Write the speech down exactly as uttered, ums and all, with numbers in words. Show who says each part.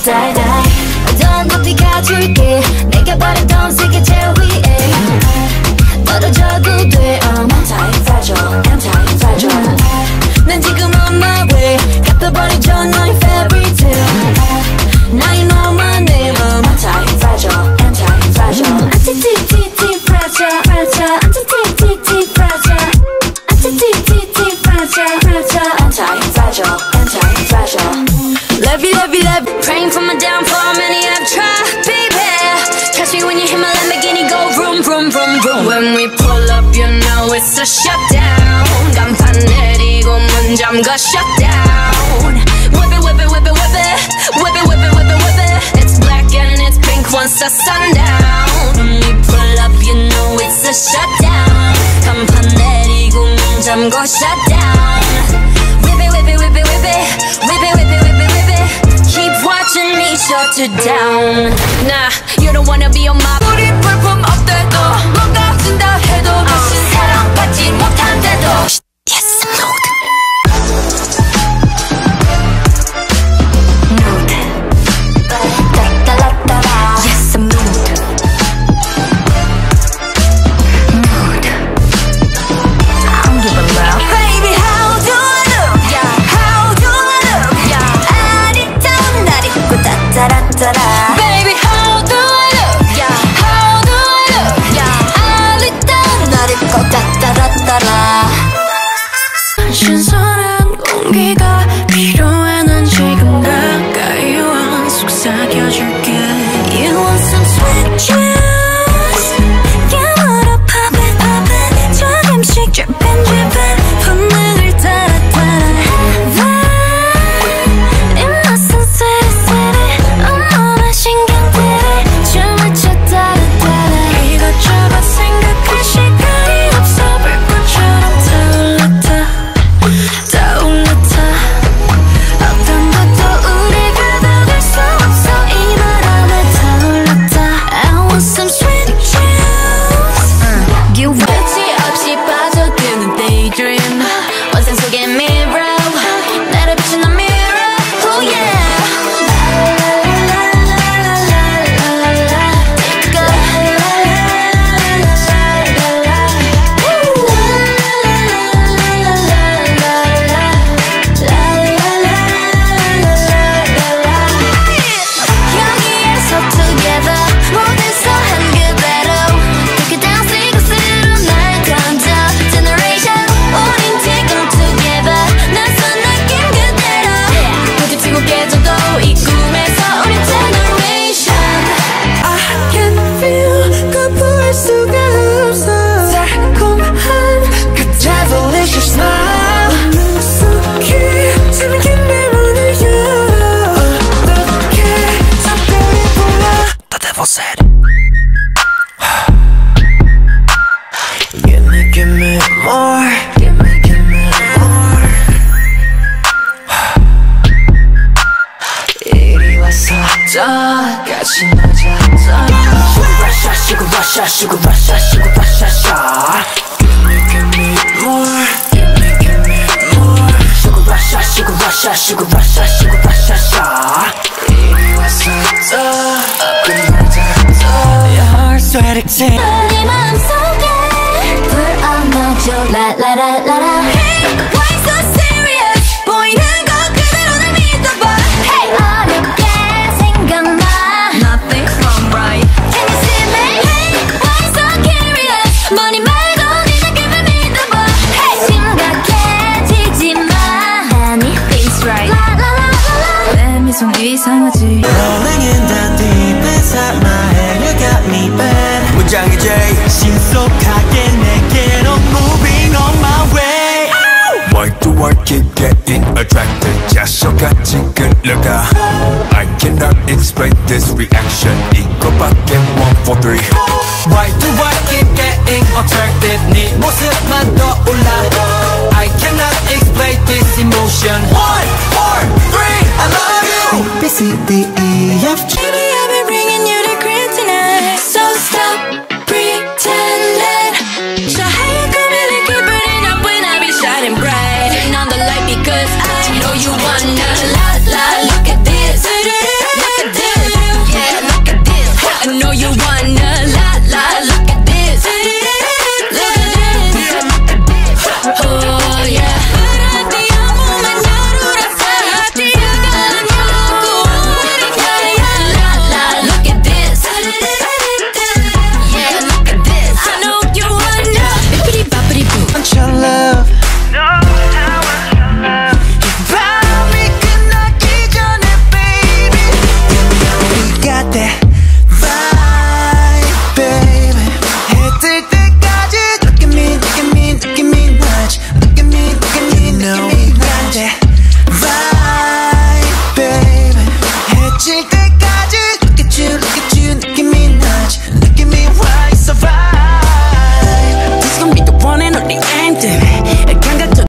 Speaker 1: die die 어떤 높이 가줄게 내가 바랬던 세계 제일 위에 떨어져도 돼 I'm anti-fragile, anti-fragile 난 지금 on my way 갚아버리죠 너의 fairy tale Now you know my name I'm anti-fragile, anti-fragile Anti-T-T-T-fragile, fragile Anti-T-T-T-fragile Anti-T-T-T-fragile, fragile Anti-fragile, anti-fragile Love you, love you, love you Praying for my downfall, many have tried, baby Catch me when you hit my Lamborghini go vroom, vroom, vroom, vroom When we pull up, you know it's a shutdown 간판 내리고 문 잠가 shutdown Whip it, whip it, whip it, whip it Whip it, whip it, whip it, whip it It's black and it's pink once the sundown When we pull up, you know it's a shutdown 간판 내리고 문 잠가 shutdown Whip it, whip it, whip it, whip it Whip it, whip it, whip it, whip it Keep watching me shut it down Nah, you don't wanna be on my 우리 볼품 없대도 뭔가 준다 해도 다시 사랑받지 못한대도 Yes, mood Mood 따따라따라 Yes, mood Mood I don't give a love Baby, how do I look? Yeah, how do I look? Yeah, 아리따운 날 입고 따따라따라 Baby, how do I look? Yeah, how do I look? Yeah, 아리따운 날 입고 따따라따라 신선한 공기가 필요해 난 지금 가까이 와 속삭여줄게 You want some sweet juice You wanna pop it, pop it 조금씩 drippin', drippin' 본능을 따라 따라 Vibe 입맛은 sweet, sweet 온몸에 신경들이 춤을 춰 따라 따라 이것저것 생각할 시간이 없어 불꽃처럼 타올랐다 타올랐다 어떤 것도 우리가 막을 수 없어 이 바람에 타올랐다 I want some sweet juice You want 끝이 없이 빠져드는 daydream 원상 속의 mirror 나를 비추는 mirror Oh yeah Take 여기에서 together 모두서 한 그대로 Take it down 시그스로 날 던져 Generation 우린 지금 together 낯선 느낌 그대로 부딪히고 깨져도 이 꿈에서 우린 generation I can feel 거부할 수가 없어 달콤한 그 devilish smile 눈 속에 잠긴 내 문을 열어 어떻게 작별이 보여 The devil said Give me, give me more Give me, give me more 이리 와서 더 같이 놀자 Sugar rush, sugar rush, sugar rush, sugar rush, sugar Give me, give me more Give me, give me more Sugar rush, sugar rush, sugar rush, sugar rush, sugar 이리 와서 더 끝나자 더 Your heart's ready to take 네 마음속에 불어넣어줘 라라라라라 Hey, why so serious 보이는 것 그대로 날 믿어봐 Hey, 어렵게 생각나 Nothing wrong, right Can you see me? Hey, why so curious 머리 말고 네 느낌을 믿어봐 Hey, 심각해지지 마 Anything's right 라라라라라 내 미소는 이상하지 Rolling in the deep inside my head You got me bad 문장이 제일 신속하게 내게로 Moving on my way
Speaker 2: Why do I keep getting attracted 자석같이 끌려가 I cannot explain this reaction 이거밖에 one, four, three
Speaker 3: Why do I keep getting attracted 네 모습만 떠올라 I cannot explain this emotion
Speaker 2: one, four, three, I love you
Speaker 3: A, B, C, D, E, F, G
Speaker 1: Baby, I've been bringing you the kryptonite So stop pretending 저 하얀 꿈을 keep burning up when I be shining bright Turn on the light because I know you wanna la la look at this Look 돼